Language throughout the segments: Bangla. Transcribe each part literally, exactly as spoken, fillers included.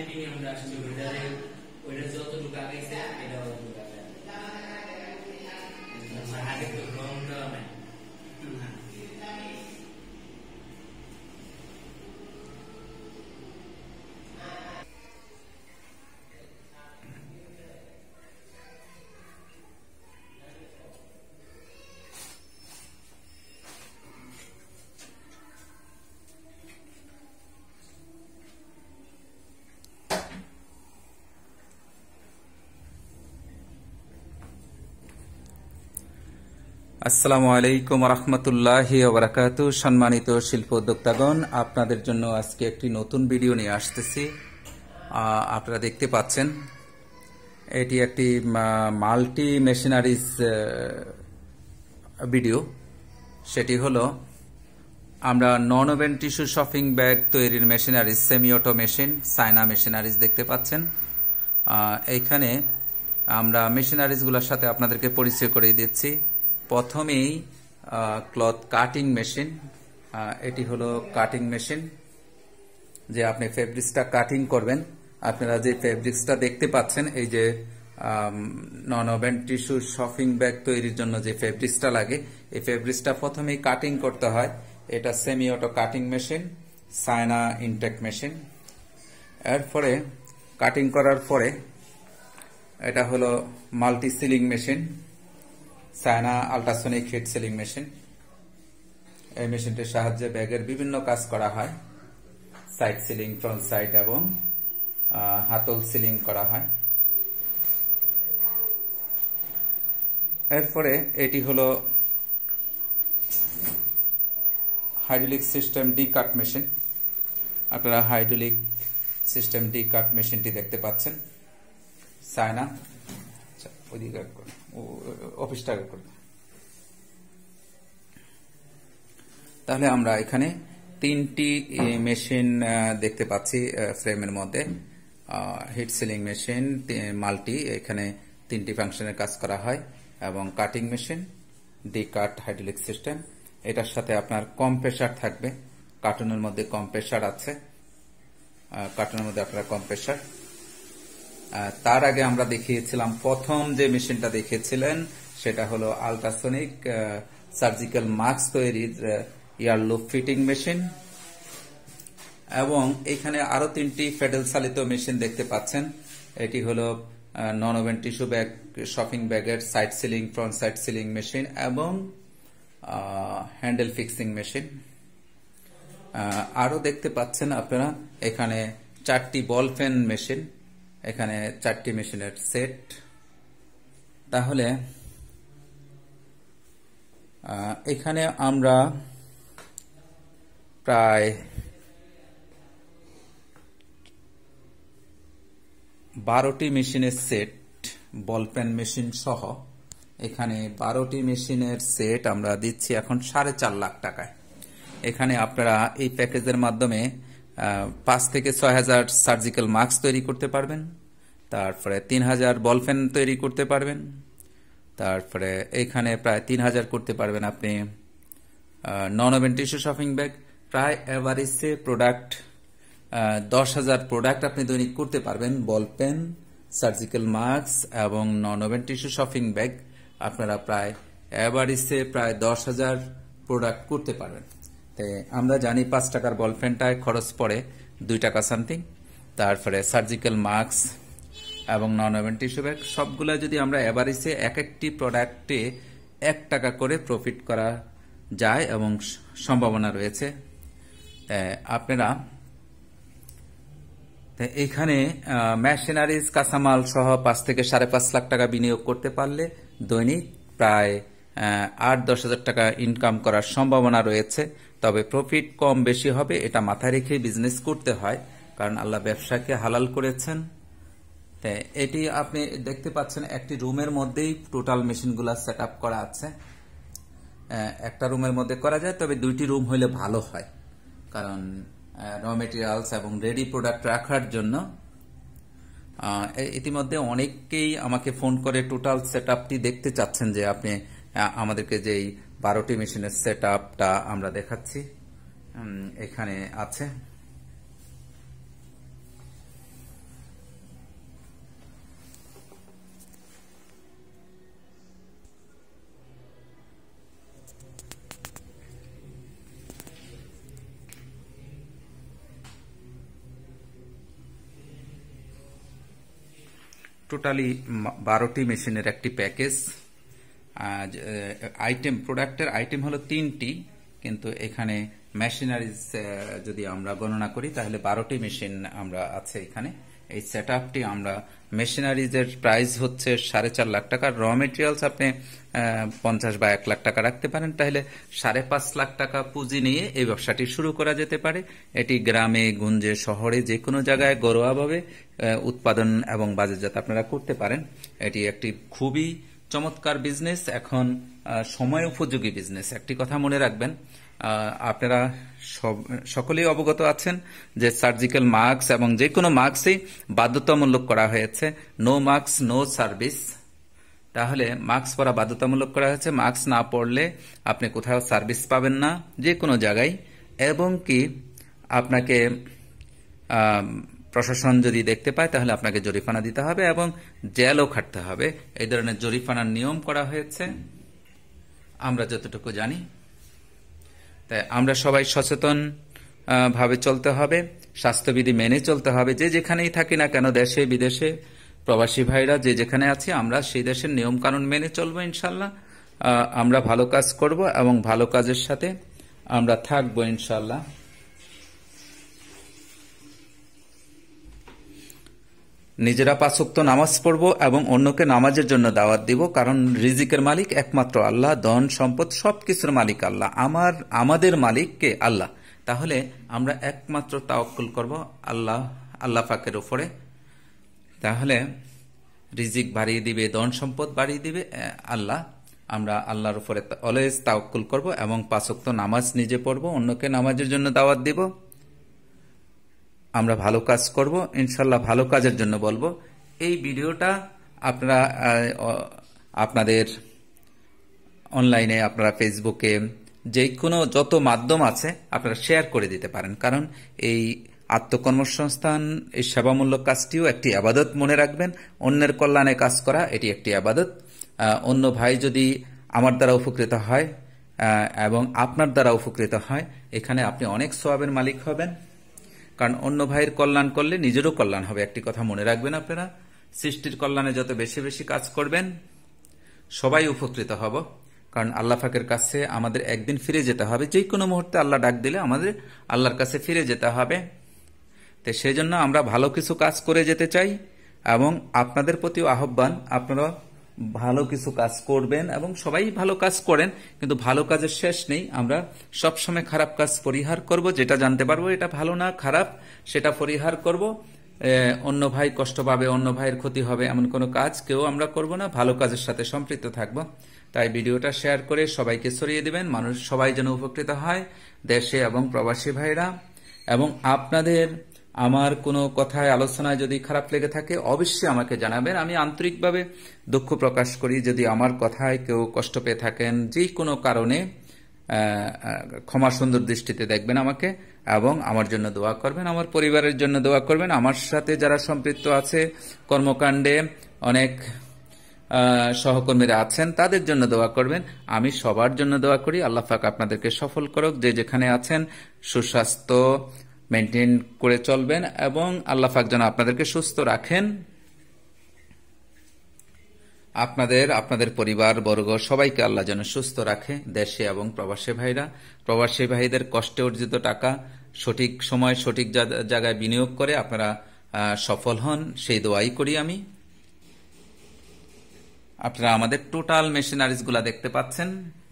সেটিং এ আমরা আসছে ওইটারে ওইটা যতটুকু আগাইছে এটা অতটুকু আগাইছে আমরা আগে তো রং দেওয়া নাই আসসালামু আলাইকুম রহমতুল্লাহি ওয়া বারাকাতুহু। সম্মানিত শিল্প উদ্যোক্তাগণ, আপনাদের জন্য আজকে একটি নতুন ভিডিও নিয়ে আসতেছি। আপনারা দেখতে পাচ্ছেন এটি একটি মাল্টি মেশিনারিজ ভিডিও। সেটি হলো আমরা non woven tissue shopping bag তৈরির machineries, semi auto machine, China machineries দেখতে পাচ্ছেন। এইখানে আমরা মেশিনারিজগুলোর সাথে আপনাদেরকে পরিচয় করিয়ে দিচ্ছি। প্রথমেই ক্লথ কাটিং মেশিন। এটি হলো কাটিং মেশিন, যে আপনি ফেব্রিক্সটা কাটিং করবেন। আপনারা যে ফেব্রিক্সটা দেখতে পাচ্ছেন, এই যে non woven tissue shopping bag তৈরির জন্য যে ফেব্রিক্সটা লাগে, এই ফেব্রিক্সটা প্রথমেই কাটিং করতে হয়। এটা semi auto cutting machine, China Intech machine. এরপরে কাটিং করার পরে এটা হলো multi sealing machine, China ultrasonic heat sealing machine. এই মেশিনটির সাহায্যে ব্যাগের বিভিন্ন কাজ করা হয়। সাইড সিলিং, ফ্রন্ট সাইড এবং হাতল সিলিং করা হয়। এরপরে এটি হলো hydraulic system D cut machine. আপনারা হাইড্রোলিক সিস্টেম ডি কাট মেশিনটি দেখতে পাচ্ছেন, চায়না। অফিসটা করবে। তাহলে আমরা এখানে তিনটি মেশিন দেখতে পাচ্ছি ফ্রেমের মধ্যে। হিট সিলিং মেশিন মাল্টি, এখানে তিনটি ফাংশনের কাজ করা হয়, এবং cutting machine D cut hydraulic system. এটার সাথে আপনার কম্প্রেসার থাকবে। কার্টুনের মধ্যে কম্প্রেসার আছে, কার্টুনের মধ্যে আপনার কম্প্রেসার। তার আগে আমরা দেখিয়েছিলাম, প্রথম যে মেশিনটা দেখিয়েছিলেন সেটা হলো আল্ট্রাসনিক সার্জিক্যাল মাস্ক তৈরির এয়ার লুপ ফিটিং মেশিন। এবং এখানে আরো তিনটি ফেডেল চালিত মেশিন দেখতে পাচ্ছেন। এটি হলো non woven tissue bag shopping ব্যাগের side sealing, front side sealing machine এবং হ্যান্ডেল ফিক্সিং মেশিন। আরো দেখতে পাচ্ছেন আপনারা এখানে চারটি বল পেন মেশিন, এখানে চারটি মেশিনের সেট। তাহলে এখানে আমরা প্রায় বারোটি মেশিনের সেট, বল পেন মেশিন সহ এখানে বারোটি মেশিনের সেট আমরা দিচ্ছি এখন সাড়ে চার লাখ টাকায়। এখানে আপনারা এই প্যাকেজের মাধ্যমে পাঁচ থেকে ছয় হাজার সার্জিক্যাল মাস্ক তৈরি করতে পারবেন, তারপরে তিন হাজার বল পেন তৈরি করতে পারবেন, তারপরে এখানে প্রায় তিন হাজার করতে পারবেন আপনি non woven tissue shopping bag. প্রায় এভারেজে প্রোডাক্ট দশ হাজার প্রোডাক্ট আপনি দৈনিক করতে পারবেন। বল পেন, সার্জিক্যাল মাস্ক এবং non woven tissue shopping bag আপনারা প্রায় এভারেজে প্রায় দশ হাজার প্রোডাক্ট করতে পারবেন। তাই আমরা জানি পাঁচ টাকার বল পেনটায় খরচ পড়ে দুই টাকা সামথিং। তারপরে সার্জিক্যাল মাস্ক এবং নন ওভেন টিস্যু ব্যাগ সবগুলা যদি আমরা এভারেজে এক একটি প্রোডাক্টে এক টাকা করে প্রফিট করা যায় এবং সম্ভাবনা রয়েছে। আপনারা এখানে মেশিনারিজ কাঁচামাল সহ পাঁচ থেকে সাড়ে পাঁচ লাখ টাকা বিনিয়োগ করতে পারলে দৈনিক প্রায় আট দশ হাজার টাকা ইনকাম করার সম্ভাবনা রয়েছে। তবে প্রফিট কম বেশি হবে, এটা মাথায় রেখে বিজনেস করতে হয়, কারণ আল্লাহ ব্যবসাকে হালাল করেছেন। এটি আপনি দেখতে পাচ্ছেন একটি রুমের মধ্যেই টোটাল মেশিনগুলো সেট আপ করা আছে। একটা রুমের মধ্যে করা যায়, তবে দুইটি রুম হলে ভালো হয়, কারণ র মেটেরিয়ালস এবং রেডি প্রোডাক্ট রাখার জন্য। ইতিমধ্যে অনেকেই আমাকে ফোন করে টোটাল সেট আপটি দেখতে চাচ্ছেন, যে আপনি আমাদেরকে যেই বারোটি মেশিনের সেট আপটা আমরা দেখাচ্ছি এখানে আছে। টোটালি বারোটি মেশিনের একটি প্যাকেজ। আইটেম প্রোডাক্টের আইটেম হলো তিনটি, কিন্তু এখানে মেশিনারিজ যদি আমরা গণনা করি তাহলে বারোটি মেশিন আমরা আছে এখানে। এই সেট আপটি আমরা মেশিনারিজের প্রাইস হচ্ছে সাড়ে চার লাখ টাকা। র মেটেরিয়ালস আপনি পঞ্চাশ বা এক লাখ টাকা রাখতে পারেন, তাহলে সাড়ে পাঁচ লাখ টাকা পুঁজি নিয়ে এই ব্যবসাটি শুরু করা যেতে পারে। এটি গ্রামে গঞ্জে শহরে যে কোনো জায়গায় ঘরোয়াভাবে উৎপাদন এবং বাজারজাত আপনারা করতে পারেন। এটি একটি খুবই চমৎকার বিজনেস, এখন সময় উপযোগী বিজনেস। একটি কথা মনে রাখবেন, আপনারা সব সকলেই অবগত আছেন যে সার্জিক্যাল মাস্ক এবং যে কোনো মাস্কই বাধ্যতামূলক করা হয়েছে। No mask no service. তাহলে মাস্ক পরা বাধ্যতামূলক করা হয়েছে। মাস্ক না পরলে আপনি কোথাও সার্ভিস পাবেন না যে কোনো জায়গায়, এবং কি আপনাকে প্রশাসন যদি দেখতে পায় তাহলে আপনাকে জরিমানা দিতে হবে এবং জেলও খাটতে হবে। এই ধরনের জরিমানার নিয়ম করা হয়েছে আমরা যতটুকু জানি। তাই আমরা সবাই সচেতন ভাবে চলতে হবে, স্বাস্থ্যবিধি মেনে চলতে হবে। যে যেখানেই থাকি না কেন, দেশে বিদেশে প্রবাসী ভাইরা যে যেখানে আছি, আমরা সেই দেশের নিয়ম কানুন মেনে চলবো। ইনশাল্লাহ আমরা ভালো কাজ করব এবং ভালো কাজের সাথে আমরা থাকবো ইনশাল্লাহ। নিজেরা পাঁচ ওয়াক্ত নামাজ পড়বো এবং অন্যকে নামাজের জন্য দাওয়াত দিব, কারণ রিজিকের মালিক একমাত্র আল্লাহ, ধন সম্পদ সবকিছুর মালিক আল্লাহ। আমার আমাদের মালিক কে? আল্লাহ। তাহলে আমরা একমাত্র তাওয়াক্কুল করব আল্লাহ আল্লাহ পাকের উপরে। তাহলে রিজিক বাড়িয়ে দিবে, ধন সম্পদ বাড়িয়ে দিবে আল্লাহ। আমরা আল্লাহর উপরে অলওয়েজ তাওয়াক্কুল করব এবং পাঁচ ওয়াক্ত নামাজ নিজে পড়ব, অন্যকে নামাজের জন্য দাওয়াত দিব। আমরা ভালো কাজ করব ইনশাল্লাহ, ভালো কাজের জন্য বলবো। এই ভিডিওটা আপনারা আপনাদের অনলাইনে, আপনারা ফেসবুকে, যে কোনো যত মাধ্যম আছে আপনারা শেয়ার করে দিতে পারেন, কারণ এই আত্মকর্মসংস্থান, এই সেবামূলক কাজটিও একটি আবাদত। মনে রাখবেন, অন্যের কল্যাণে কাজ করা এটি একটি আবাদত। অন্য ভাই যদি আমার দ্বারা উপকৃত হয় এবং আপনার দ্বারা উপকৃত হয়, এখানে আপনি অনেক সওয়াবের মালিক হবেন, কারণ অন্য ভাইয়ের কল্যাণ করলে নিজেরও কল্যাণ হবে। একটি কথা মনে রাখবেন, আপনারা সৃষ্টির কল্যাণে যত বেশি বেশি কাজ করবেন সবাই উপকৃত হব, কারণ আল্লাহ পাকের কাছে আমাদের একদিন ফিরে যেতে হবে। যে কোনো মুহূর্তে আল্লাহ ডাক দিলে আমাদের আল্লাহর কাছে ফিরে যেতে হবে। তো সেই জন্য আমরা ভালো কিছু কাজ করে যেতে চাই এবং আপনাদের প্রতিও আহ্বান, আপনারা ভালো কিছু কাজ করবেন এবং সবাই ভালো কাজ করেন, কিন্তু ভালো কাজের শেষ নেই। আমরা সবসময় খারাপ কাজ পরিহার করব, যেটা জানতে পারবো এটা ভালো না খারাপ সেটা পরিহার করব। অন্য ভাই কষ্ট পাবে, অন্য ভাইয়ের ক্ষতি হবে, এমন কোনো কাজ কেউ আমরা করব না, ভালো কাজের সাথে সম্পৃক্ত থাকব। তাই ভিডিওটা শেয়ার করে সবাইকে ছড়িয়ে দিবেন, মানুষ সবাই যেন উপকৃত হয়, দেশে এবং প্রবাসী ভাইরা। এবং আপনাদের আমার কোনো কথায় আলোচনায় যদি খারাপ লেগে থাকে অবশ্যই আমাকে জানাবেন। আমি আন্তরিকভাবে দুঃখ প্রকাশ করি যদি আমার কথায় কেউ কষ্ট পেয়ে থাকেন। যে কোনো কারণে ক্ষমা সুন্দর দৃষ্টিতে দেখবেন আমাকে এবং আমার জন্য দোয়া করবেন, আমার পরিবারের জন্য দোয়া করবেন। আমার সাথে যারা সম্পৃক্ত আছে কর্মকাণ্ডে, অনেক সহকর্মীরা আছেন, তাদের জন্য দোয়া করবেন। আমি সবার জন্য দোয়া করি। আল্লাহ পাক আপনাদেরকে সফল করুক। যে যেখানে আছেন সুস্বাস্থ্য মেনটেন করে চলবেন এবং আল্লাহ পাক যেন আপনাদেরকে সুস্থ রাখেন। আপনাদের আপনাদের পরিবার বর্গ সবাইকে আল্লাহ যেন সুস্থ রাখে, দেশে এবং প্রবাসী ভাইরা। প্রবাসী ভাইদের কষ্টে অর্জিত টাকা সঠিক সময় সঠিক জায়গায় বিনিয়োগ করে আপনারা সফল হন, সেই দোয়াই করি আমি। আপনারা আমাদের টোটাল মেশিনারিজগুলা দেখতে পাচ্ছেন।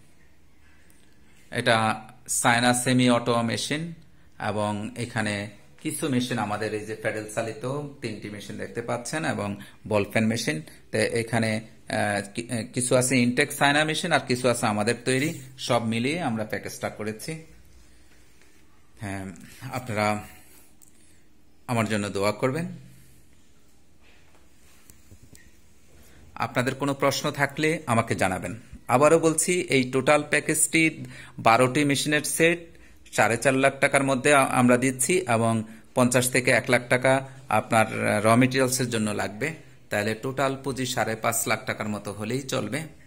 এটা চায়না সেমি অটো মেশিন এবং এখানে কিছু মেশিন আমাদের এই যে প্যাডেল চালিত তিনটি মেশিন দেখতে পাচ্ছেন এবং বল পেন মেশিন। এখানে কিছু আছে ইনটেক চায়না মেশিন আর কিছু আছে আমাদের তৈরি, সব মিলিয়ে আমরা প্যাকেজটা করেছি। হ্যাঁ, আপনারা আমার জন্য দোয়া করবেন। আপনাদের কোনো প্রশ্ন থাকলে আমাকে জানাবেন। আবারও বলছি, এই টোটাল প্যাকেজটি বারোটি মেশিনের সেট সাড়ে চার লাখ টাকার মধ্যে আমরা দিচ্ছি এবং পঞ্চাশ থেকে এক লাখ টাকা আপনার র মেটেরিয়ালসের জন্য লাগবে। তাহলে টোটাল পুঁজি সাড়ে পাঁচ লাখ টাকার মতো হলেই চলবে।